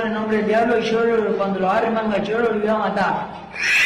en el nombre del diablo y yo cuando lo agarre manga yo lo voy a matar.